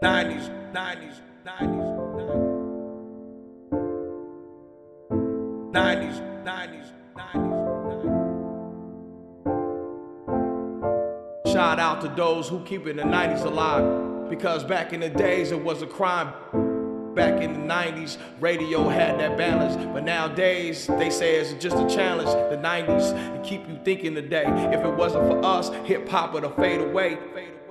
90's, 90's, 90's, 90's, 90's, 90's. Shout out to those who keeping the 90's alive, because back in the days it was a crime. Back in the 90's, radio had that balance, but nowadays they say it's just a challenge. The 90's and keep you thinking today. If it wasn't for us, hip hop would have faded away.